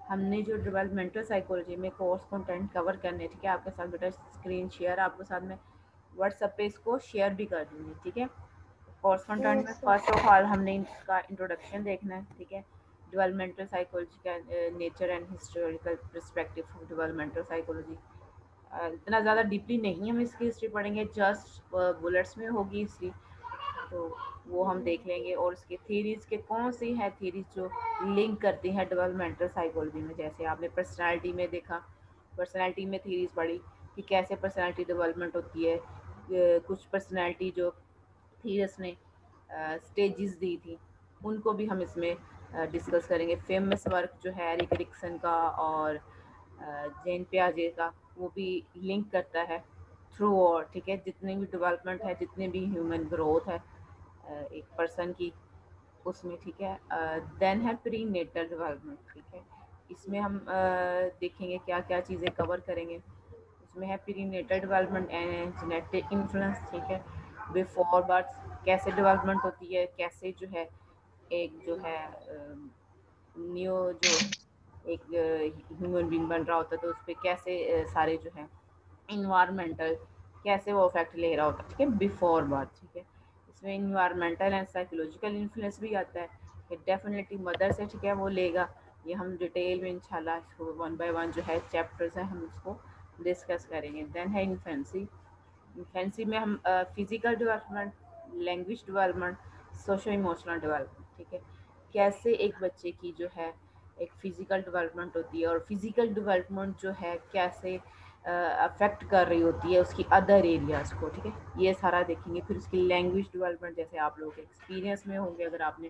हमने जो developmental psychology में कोर्स कंटेंट कवर करने, ठीक है, आपके साथ बेटा स्क्रीन शेयर आपके साथ में व्हाट्सएप पे इसको शेयर भी कर दूँगी, ठीक है। कोर्स कंटेंट में यस फर्स्ट ऑफ ऑल हमने इसका इंट्रोडक्शन देखना है, ठीक है। डेवलपमेंटल साइकोलॉजी का nature and historical perspective of developmental psychology. इतना ज़्यादा डीपली नहीं हम इसकी हिस्ट्री पढ़ेंगे, जस्ट बुलेट्स में होगी हिस्ट्री, तो वो हम देख लेंगे। और इसके थीरीज के कौन सी है थीरीज जो लिंक करती हैं डेवलपमेंटल साइकोलॉजी में, जैसे आपने पर्सनालिटी में देखा, पर्सनालिटी में थीरीज पढ़ी कि कैसे पर्सनालिटी डेवलपमेंट होती है। कुछ पर्सनालिटी जो थीरस ने स्टेजेस दी थी उनको भी हम इसमें डिस्कस करेंगे। फेमस वर्क जो है एरिक एरिक्सन का और जेन पियाजे का, वो भी लिंक करता है थ्रू और, ठीक है, जितनी भी डेवलपमेंट है, जितनी भी ह्यूमन ग्रोथ है एक पर्सन की उसमें, ठीक है। देन है प्री नेटल डेवलपमेंट, ठीक है। इसमें हम देखेंगे क्या क्या चीज़ें कवर करेंगे। इसमें है prenatal development and genetic influence, ठीक है। बिफोर बर्थ कैसे डेवलपमेंट होती है, कैसे जो है एक जो है न्यू जो एक ह्यूमन बीइंग बन रहा होता है, तो उस पर कैसे सारे जो है इन्वायरमेंटल कैसे वो इफेक्ट ले रहा होता है, ठीक है, बिफोर बर्थ, ठीक है। इसमें इन्वायरमेंटल एंड साइकोलॉजिकल इन्फ्लुएंस भी आता है कि डेफिनेटली मदर से, ठीक है, वो लेगा। ये हम डिटेल में इंशाल्लाह इसको वन बाय वन जो है चैप्टर्स हैं हम उसको डिस्कस करेंगे। देन है इन्फेंसी। इन्फेंसी में हम physical development, language development, socio emotional development, ठीक है, कैसे एक बच्चे की जो है एक फिजिकल डेवलपमेंट होती है और फिजिकल डेवलपमेंट जो है कैसे अफेक्ट कर रही होती है उसकी अदर एरियाज को, ठीक है, ये सारा देखेंगे। फिर उसकी लैंग्वेज डेवलपमेंट, जैसे आप लोग एक्सपीरियंस में होंगे, अगर आपने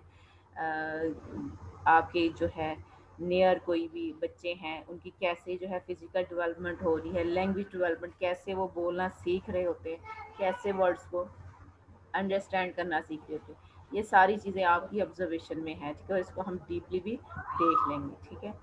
आपके जो है नियर कोई भी बच्चे हैं उनकी कैसे जो है फिजिकल डेवलपमेंट हो रही है, लैंग्वेज डेवलपमेंट कैसे वो बोलना सीख रहे होते हैं, कैसे वर्ड्स को अंडरस्टैंड करना सीख रहे होते हैं, ये सारी चीज़ें आपकी ऑब्जर्वेशन में है, ठीक है। इसको हम डीपली भी देख लेंगे, ठीक है।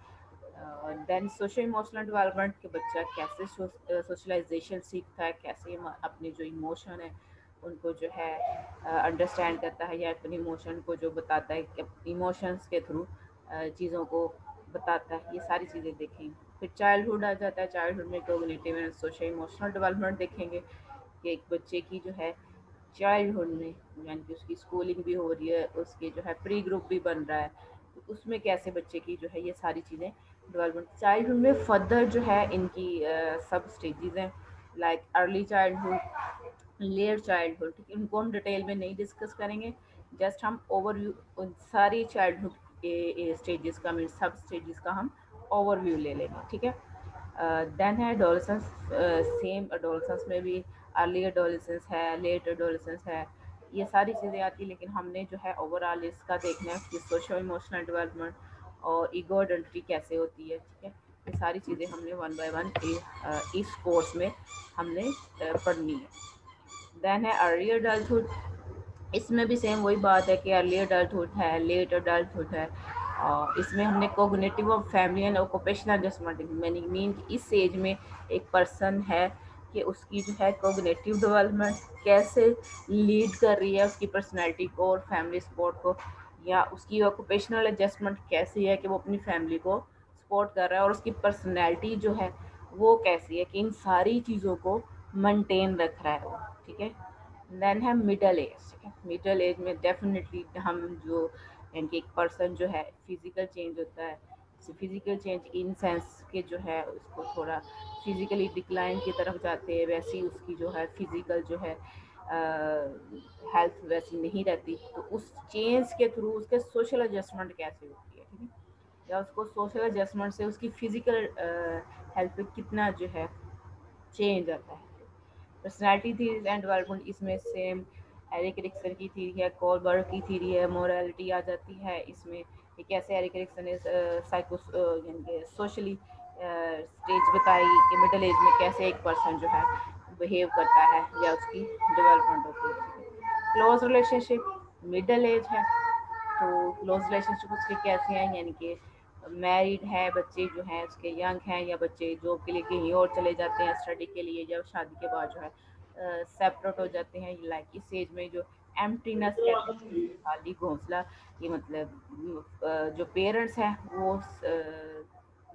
देन सोशल इमोशनल डेवलपमेंट के बच्चा कैसे सोशलाइजेशन सीखता है, कैसे अपने जो इमोशन है उनको जो है अंडरस्टैंड करता है, या अपने इमोशन को जो बताता है कि इमोशंस के थ्रू चीज़ों को बताता है, ये सारी चीज़ें देखेंगे। फिर चाइल्डहुड आ जाता है, चाइल्डहुड में cognitive and social emotional development देखेंगे कि एक बच्चे की जो है चाइल्डहुड में, यानी कि उसकी स्कूलिंग भी हो रही है, उसके जो है प्री ग्रुप भी बन रहा है, तो उसमें कैसे बच्चे की जो है ये सारी चीज़ें डेवलपमेंट। चाइल्डहुड में फर्दर जो है इनकी सब स्टेजेस हैं, लाइक अर्ली चाइल्डहुड, लेयर चाइल्डहुड, ठीक है, इनको हम डिटेल में नहीं डिस्कस करेंगे, जस्ट हम ओवरव्यू उन सारी चाइल्डहुड स्टेजेस का, मीन सब स्टेजेस का हम ओवरव्यू ले लेंगे, ठीक है। देन है एडोलसेंस। सेम एडोलसेंस में भी अर्ली एडोलसेंस है, लेट एडोलसेंस है, ये सारी चीज़ें आती है, लेकिन हमने जो है ओवरऑल इसका देखना है कि सोशो इमोशनल डेवलपमेंट और ईगो आइडेंटिटी कैसे होती है, ठीक है। ये सारी चीज़ें हमने वन बाय वन इस कोर्स में हमने पढ़नी है। देन है अर्ली अडल्टहुड। इसमें भी सेम वही बात है कि अर्ली अडल्टहुड है, लेट अडल्टहुड है, और इसमें हमने कोग्निटिव और फैमिली एंड ऑक्यूपेशनल एडजस्टमेंट मैंने मीन इस एज में एक पर्सन है कि उसकी जो है कोग्निटिव डेवलपमेंट कैसे लीड कर रही है उसकी पर्सनैलिटी को और फैमिली सपोर्ट को, या उसकी ऑक्यूपेशनल एडजस्टमेंट कैसी है कि वो अपनी फैमिली को सपोर्ट कर रहा है, और उसकी पर्सनैलिटी जो है वो कैसी है कि इन सारी चीज़ों को मेंटेन रख रहा है वो, ठीक है। देन है मिडल एज, ठीक है। मिडल एज में डेफिनेटली हम जो यानी कि एक पर्सन जो है फिजिकल चेंज होता है, फिजिकल चेंज इन सेंस के जो है उसको थोड़ा फिजिकली डिक्लाइन की तरफ जाते हैं, वैसी उसकी जो है फिजिकल जो है हेल्थ वैसी नहीं रहती, तो उस चेंज के थ्रू उसके सोशल एडजस्टमेंट कैसे होती है, ठीक है, या उसको सोशल एडजस्टमेंट से उसकी फिजिकल हेल्थ पे कितना जो है चेंज आता है। पर्सनैलिटी थीरीज एंड डेवलपमेंट, इसमें सेम एरिक एरिक्सन की थीरी है, कोलबर्ग की थीरी है, मोरालिटी आ जाती है इसमें कि कैसे एरिक एरिक्सन ने साइको यानी कि सोशली स्टेज बताई कि मिडिल एज में कैसे एक पर्सन जो है बिहेव करता है या उसकी डेवलपमेंट होती है। क्लोज रिलेशनशिप, मिडिल एज है तो क्लोज रिलेशनशिप उसके कैसे हैं, यानी कि मैरिड है, बच्चे जो हैं उसके यंग हैं, या बच्चे जॉब के लिए कहीं और चले जाते हैं स्टडी के लिए, या शादी के बाद जो है सेपरेट हो जाते हैं, लाइक इस एज में जो एम्प्टीनेस कहते हैं, खाली घोंसला, ये मतलब जो पेरेंट्स हैं वो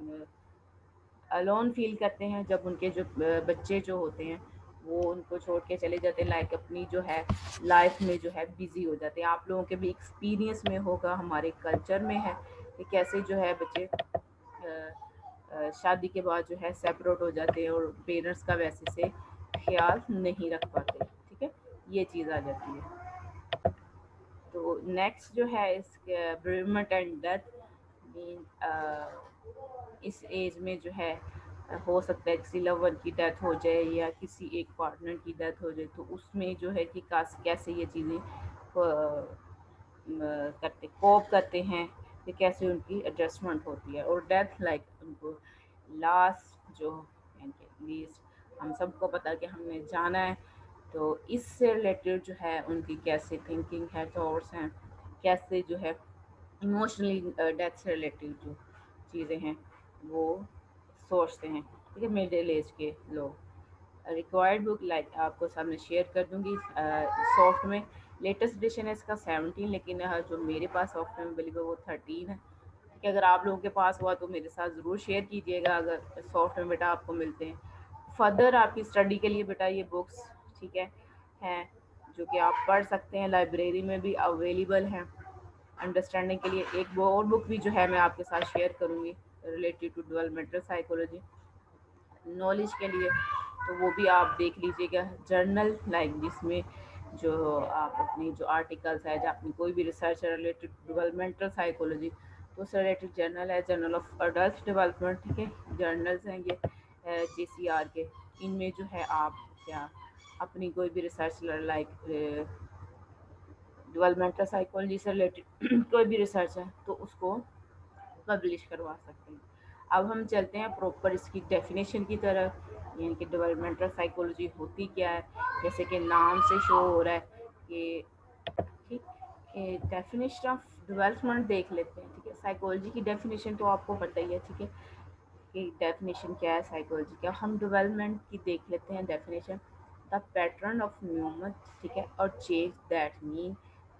अलोन फील करते हैं जब उनके जो बच्चे जो होते हैं वो उनको छोड़ के चले जाते हैं, लाइक अपनी जो है लाइफ में जो है बिजी हो जाते हैं। आप लोगों के भी एक्सपीरियंस में होगा, हमारे कल्चर में है कि कैसे जो है बच्चे शादी के बाद जो है सेपरेट हो जाते हैं और पेरेंट्स का वैसे से ख्याल नहीं रख पाते। ठीक है, ये चीज़ आ जाती है। तो नेक्स्ट जो है इसके बेरेलमेंट एंड डेथ मीन इस एज में जो है हो सकता है किसी लवर की डेथ हो जाए या किसी एक पार्टनर की डेथ हो जाए, तो उसमें जो है कि कैसे ये चीज़ें करते कोप करते हैं कि कैसे उनकी एडजस्टमेंट होती है। और डेथ लाइक उनको लास्ट जो लीस्ट हम सबको पता है कि हमने जाना है, तो इससे रिलेटेड जो है उनकी कैसे थिंकिंग है, थॉट्स हैं, कैसे जो है इमोशनली डेथ से रिलेटेड जो चीज़ें हैं वो सोचते हैं। ठीक है, मिडिल एज के लोग। रिक्वायर्ड बुक लाइक आपको सामने शेयर कर दूंगी सॉफ्ट में। लेटेस्ट एडिशन है इसका 17, लेकिन जो मेरे पास सॉफ्ट में अवेलेबल वो 13 है। ठीक है, अगर आप लोगों के पास हुआ तो मेरे साथ ज़रूर शेयर कीजिएगा अगर सॉफ्ट में बेटा आपको मिलते हैं। फर्दर आपकी स्टडी के लिए बेटा ये बुक्स ठीक है हैं जो कि आप पढ़ सकते हैं, लाइब्रेरी में भी अवेलेबल हैं। अंडरस्टैंडिंग के लिए एक वो और बुक भी जो है मैं आपके साथ शेयर करूँगी related to developmental psychology, knowledge के लिए, तो वो भी आप देख लीजिएगा। जर्नल लाइक जिसमें जो आप अपनी जो आर्टिकल्स है या अपनी कोई भी रिसर्च रिलेटेड डेवलपमेंटल साइकोलॉजी, तो उससे रिलेटेड जर्नल है, जर्नल ऑफ अडल्ट डेवलपमेंट। ठीक है, जर्नल्स हैं ये JCR के। इनमें जो है आप क्या अपनी कोई भी रिसर्च लाइक डेवलपमेंटल साइकोलॉजी से रिलेटेड कोई भी रिसर्च है तो उसको पब्लिश करवा सकते हैं। अब हम चलते हैं प्रॉपर इसकी डेफिनेशन की तरफ, यानी कि डेवलपमेंटल साइकोलॉजी होती क्या है। जैसे कि नाम से शो हो रहा है कि ठीक डेफिनेशन ऑफ डेवलपमेंट देख लेते हैं। ठीक है, साइकोलॉजी की डेफिनेशन तो आपको पता ही है। ठीक है, कि डेफिनेशन क्या है साइकोलॉजी का। हम डेवलपमेंट की देख लेते हैं definition. The pattern of movement, ठीक है, और change that mean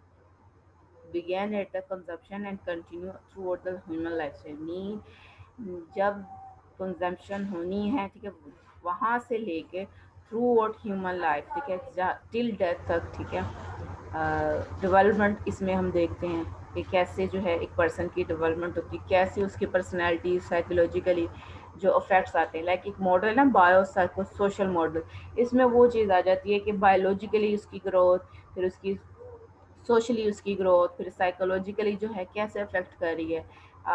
began at the consumption and continue throughout the human lifestyle। Mean जब कंजम्पशन होनी है, ठीक है, वहाँ से लेके थ्रू आउट ह्यूमन लाइफ, ठीक है, टिल डेथ तक। ठीक है, डेवलपमेंट इसमें हम देखते हैं कि कैसे जो है एक पर्सन की डेवलपमेंट होती है, कैसे उसकी पर्सनैलिटी साइकोलॉजिकली जो अफेक्ट्स आते हैं। लाइक एक मॉडल ना बायो साइको सोशल मॉडल, इसमें वो चीज़ आ जाती है कि बायोलॉजिकली उसकी ग्रोथ, फिर उसकी सोशली उसकी ग्रोथ, फिर साइकोलॉजिकली जो है कैसे अफेक्ट कर रही है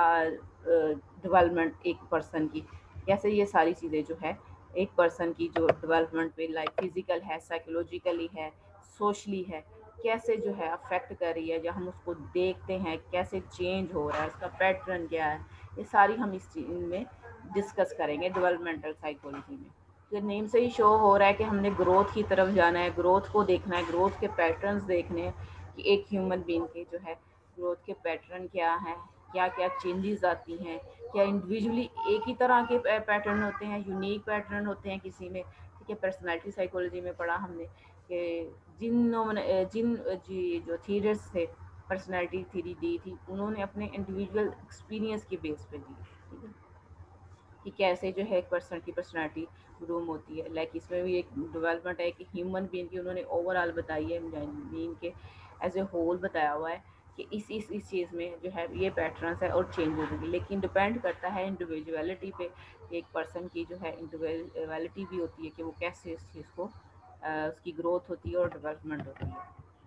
डेवलपमेंट एक पर्सन की, कैसे ये सारी चीज़ें जो है एक पर्सन की जो डेवलपमेंट पे लाइक फिजिकल है, साइकोलॉजिकली है, सोशली है, कैसे जो है अफेक्ट कर रही है। जब हम उसको देखते हैं कैसे चेंज हो रहा है, उसका पैटर्न क्या है, ये सारी हम इस चीज़ में डिस्कस करेंगे डेवलपमेंटल साइकोलॉजी में। तो नेम से ही शो हो रहा है कि हमने ग्रोथ की तरफ जाना है, ग्रोथ को देखना है, ग्रोथ के पैटर्न्स देखने हैं कि एक ह्यूमन बीइंग के जो है ग्रोथ के पैटर्न क्या हैं, क्या क्या चेंजेस आती हैं, क्या इंडिविजुअली एक ही तरह के पैटर्न होते हैं, यूनिक पैटर्न होते हैं किसी में। ठीक है, पर्सनालिटी साइकोलॉजी में पढ़ा हमने कि जिन जी जो थीरर्स थे, पर्सनालिटी थ्योरी दी थी, उन्होंने अपने इंडिविजुअल एक्सपीरियंस के बेस पे दी। ठीक है, कि कैसे जो है एक पर्सन की पर्सनालिटी ग्रूम होती है। लाइक इसमें भी एक डेवलपमेंट है कि ह्यूमन बीइंग की उन्होंने ओवरऑल बताई है, बीइंग के एज ए होल बताया हुआ है कि इस चीज़ में जो है ये पैटर्न्स है और चेंज होगी। लेकिन डिपेंड करता है इंडिविजुअलिटी पे, एक पर्सन की जो है इंडिविजुअलिटी भी होती है कि वो कैसे इस चीज़ को उसकी ग्रोथ होती है और डेवलपमेंट होती है।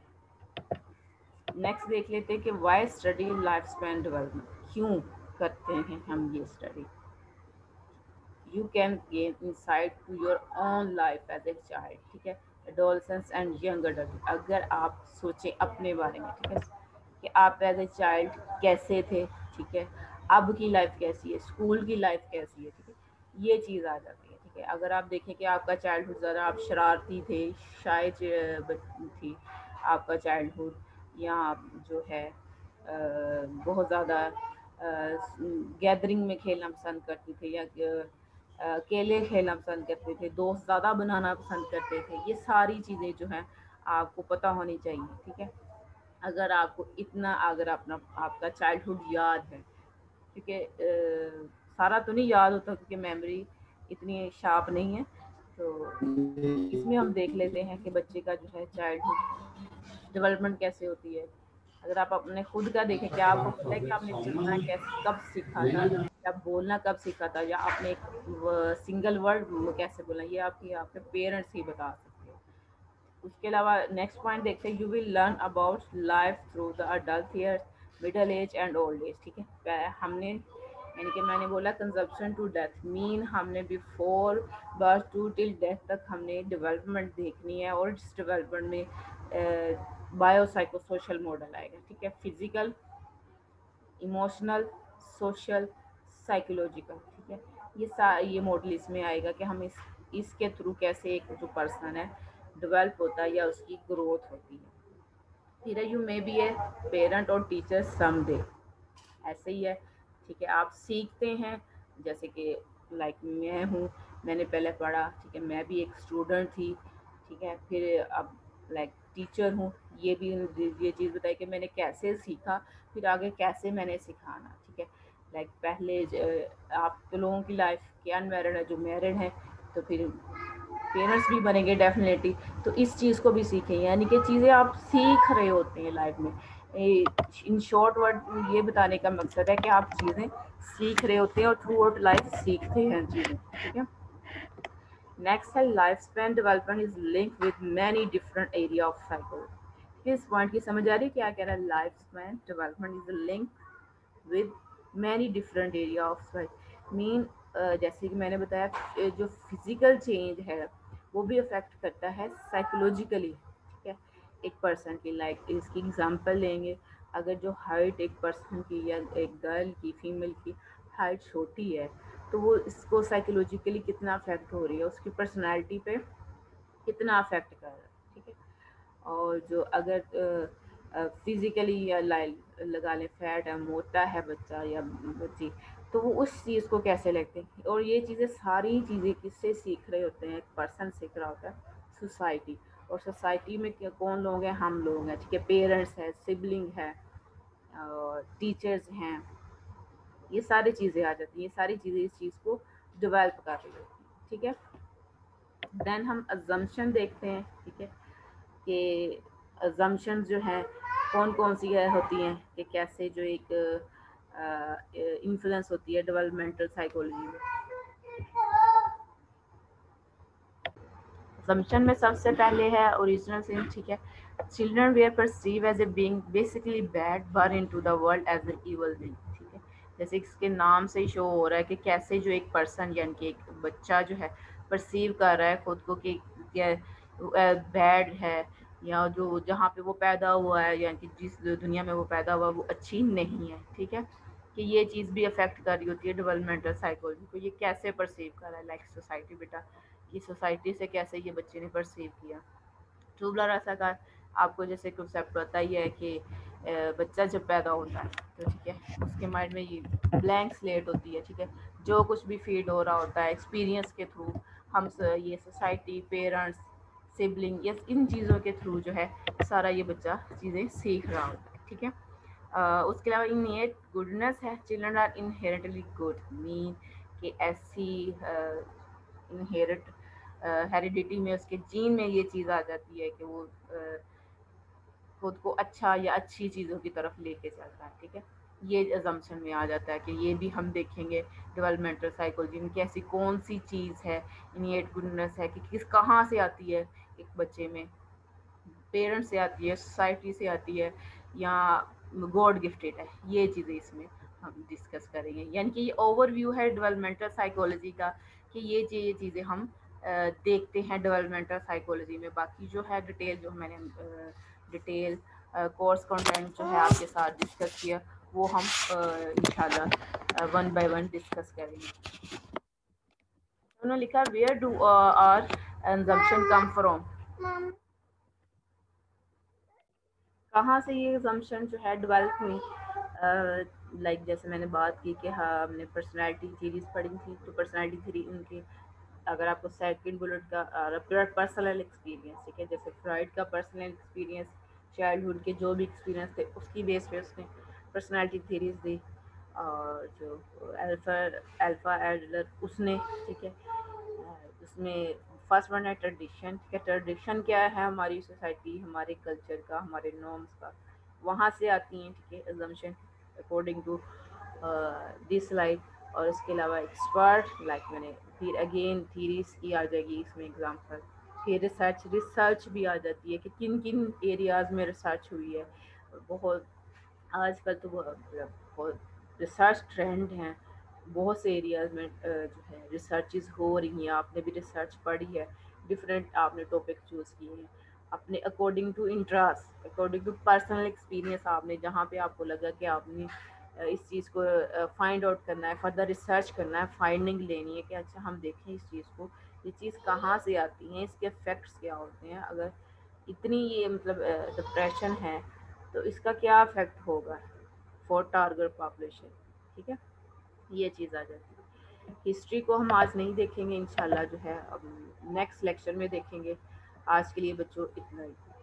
नेक्स्ट देख लेते हैं कि why study life span development, क्यों करते हैं हम ये study. You can gain insight to your own life as a child. ठीक है, एडोलसेंस एंड यंग अडल्ट, अगर आप सोचें अपने बारे में, ठीक है, कि आप एज ए चाइल्ड कैसे थे, ठीक है, अब की लाइफ कैसी है, स्कूल की लाइफ कैसी है। ठीक है, ये चीज़ आ जाती है। ठीक है, अगर आप देखें कि आपका चाइल्डहुड ज़रा आप शरारती थे, शाय थी आपका चाइल्डहुड, या आप जो है बहुत ज़्यादा गैदरिंग में खेलना पसंद करते थे, या अकेले खेलना पसंद करते थे, दोस्त ज़्यादा बनाना पसंद करते थे, ये सारी चीज़ें जो हैं आपको पता होनी चाहिए। ठीक है, अगर आपको इतना अगर अपना आपका चाइल्डहुड याद है, क्योंकि सारा तो नहीं याद होता क्योंकि मेमोरी इतनी शार्प नहीं है। तो इसमें हम देख लेते हैं कि बच्चे का जो है चाइल्डहुड डेवलपमेंट कैसे होती है। अगर आप अपने खुद का देखें, क्या आपको पता है कि आपने चलना कैसे कब सीखा था, या बोलना कब सीखा था, या आपने एक सिंगल वर्ड कैसे बोला, ये आपके आपके पेरेंट्स ही बता सकते हैं। उसके अलावा नेक्स्ट पॉइंट देखते हैं, you will learn about life through the adult years, middle age and old age. ठीक है, हमने यानी कि मैंने बोला कंजप्शन टू डेथ, मीन हमने before birth to till death तक हमने डेवलपमेंट देखनी है, और इस डेवलपमेंट में बायो साइको सोशल मॉडल आएगा। ठीक है, फिजिकल, इमोशनल, सोशल, साइकोलॉजिकल। ठीक है, ये मॉडल इसमें आएगा कि हम इसके थ्रू कैसे एक जो पर्सन है डेवलप होता है या उसकी ग्रोथ होती है। फिर you may be a parent और टीचर समडे, ऐसे ही है। ठीक है, आप सीखते हैं, जैसे कि लाइक मैं हूँ, मैंने पहले पढ़ा, ठीक है, मैं भी एक स्टूडेंट थी। ठीक है, फिर अब लाइक टीचर हूँ, ये भी ये चीज़ बताई कि मैंने कैसे सीखा, फिर आगे कैसे मैंने सिखाना। ठीक है, लाइक पहले आप तो लोगों की लाइफ के अनमैरिड है, जो मैरिड है तो फिर पेरेंट्स भी बनेंगे डेफिनेटली, तो इस चीज़ को भी सीखें, यानी कि चीज़ें आप सीख रहे होते हैं लाइफ में। इन शॉर्ट वर्ड ये बताने का मकसद है कि आप चीज़ें सीख रहे होते हैं और थ्रू आउट लाइफ सीखते हैं चीज़ें। ठीक है, नेक्स्ट है life span development is link with many different area of psychology. इस पॉइंट की समझ आ रही है क्या कह रहा है, life span development is link with many different area of life, mean जैसे कि मैंने बताया जो फिजिकल चेंज है वो भी अफेक्ट करता है साइकोलॉजिकली। ठीक है, एक पर्सन की, लाइक इसकी एग्जांपल लेंगे, अगर जो हाइट एक पर्सन की या एक गर्ल की, फीमेल की हाइट छोटी है, तो वो इसको साइकोलॉजिकली कितना अफेक्ट हो रही है, उसकी पर्सनैलिटी पे कितना अफेक्ट कर रहा है। ठीक है, और जो अगर फिजिकली या लगा लें फैट है, मोटा है बच्चा या बच्ची, तो वो उस चीज़ को कैसे लेते हैं, और ये चीज़ें सारी चीज़ें किससे सीख रहे होते हैं, एक पर्सन सीख रहा होता है सोसाइटी। और सोसाइटी में कौन लोग हैं, हम लोग हैं। ठीक है, पेरेंट्स है, सिबलिंग है, और टीचर्स हैं, ये सारी चीज़ें आ जाती हैं, ये सारी चीज़ें इस चीज़ को डेवलप कर रही होती हैं। ठीक है, देन हम अजम्पशन देखते हैं। ठीक है, कि अजम्पशन जो है कौन कौन सी है होती हैं, कि कैसे जो एक इन्फ्लुएंस होती है डेवलपमेंटल साइकोलॉजी में। अजम्पशन में सबसे पहले है ओरिजिनल सिन। ठीक है, children were perceive as a being basically bad born into the world as a evil being. ठीक है, जैसे इसके नाम से ही शो हो रहा है कि कैसे जो एक पर्सन यानी कि एक बच्चा जो है परसीव कर रहा है खुद को कि बैड है, या जो जहाँ पे वो पैदा हुआ है, यानी कि जिस दुनिया में वो पैदा हुआ वो अच्छी नहीं है। ठीक है, कि ये चीज़ भी अफेक्ट कर रही होती है डेवलपमेंटल साइकोलॉजी को, ये कैसे परसीव कर रहा है, लाइक सोसाइटी बेटा, कि सोसाइटी से कैसे ये बच्चे ने परसीव किया। ट्यूबलर रसाकार, आपको जैसे कंसेप्ट पता ही है कि बच्चा जब पैदा होता है तो ठीक है उसके माइंड में ये ब्लैंक स्लेट होती है। ठीक है, जो कुछ भी फीड हो रहा होता है एक्सपीरियंस के थ्रू, ये सोसाइटी, पेरेंट्स, सिबलिंग, ये इन चीज़ों के थ्रू जो है सारा ये बच्चा चीज़ें सीख रहा होता है। ठीक है, उसके अलावा इनहेट गुडनेस है, children are inherently good, mean कि ऐसी इनहेरिट हेरिडिटी में, उसके जीन में ये चीज़ आ जाती है कि वो खुद को अच्छा या अच्छी चीज़ों की तरफ लेके चलता है। ठीक है, ये अजम्पशन में आ जाता है कि ये भी हम देखेंगे डेवलपमेंटल साइकोलॉजी में, कैसी कौन सी चीज़ है इनिएट गुडनेस है, कि किस कहाँ से आती है एक बच्चे में, पेरेंट्स से आती है, सोसाइटी से आती है, या गॉड गिफ्टेड है। ये चीज़ें इसमें हम डिस्कस करेंगे, यानी कि ये ओवरव्यू है डेवलपमेंटल साइकोलॉजी का, कि ये चीज़ें हम देखते हैं डेवलपमेंटल साइकोलॉजी में। बाकी जो है डिटेल, जो मैंने डिटेल कोर्स कंटेंट जो है आपके साथ डिस्कस किया, वो हम इंशाल्लाह वन बाय वन डिस्कस करेंगे। उन्होंने लिखा where do our assumption come from, कहाँ से ये assumption जो है डेवलप हुई। लाइक जैसे मैंने बात की कि हाँ हमने पर्सनालिटी थीरीज पढ़ी थी, तो पर्सनालिटी थीरी उनकी, अगर आपको सेकंड बुलेट का पर्सनल एक्सपीरियंस, ठीक है, जैसे फ्रॉइड का पर्सनल एक्सपीरियंस, चाइल्डहुड के जो भी एक्सपीरियंस थे उसकी बेस पे उसने पर्सनालिटी थीरीज दी। और जो अल्फा अल्फा एडलर उसने, ठीक है। उसमें फर्स्ट वन है ट्रेडिशन, ठीक है। ट्रेडिशन क्या है, हमारी सोसाइटी, हमारे कल्चर का, हमारे नॉर्म्स का, वहाँ से आती हैं, ठीक है। Assumption according to this life. और इसके अलावा एक्सपर्ट, लाइक मैंने फिर अगेन थीरीज की आ जाएगी इसमें एग्जाम्पल। फिर रिसर्च, रिसर्च भी आ जाती है कि किन किन एरियाज में रिसर्च हुई है। बहुत आजकल तो बहुत रिसर्च ट्रेंड हैं, बहुत से एरियाज में जो है रिसर्चेज हो रही हैं। आपने भी रिसर्च पढ़ी है, डिफरेंट आपने टॉपिक चूज़ किए हैं अपने according to interest, according to personal experience. आपने जहाँ पे आपको लगा कि आपने इस चीज़ को फाइंड आउट करना है, फर्दर रिसर्च करना है, फाइंडिंग लेनी है कि अच्छा हम देखें इस चीज़ को, ये चीज़ कहाँ से आती है, इसके इफ़ेक्ट्स क्या होते हैं। अगर इतनी ये मतलब डिप्रेशन है तो इसका क्या इफेक्ट होगा फॉर टारगेट पॉपुलेशन, ठीक है। ये चीज़ आ जाती है। हिस्ट्री को हम आज नहीं देखेंगे, इंशाल्लाह जो है अब नेक्स्ट लेक्चर में देखेंगे। आज के लिए बच्चों इतना ही।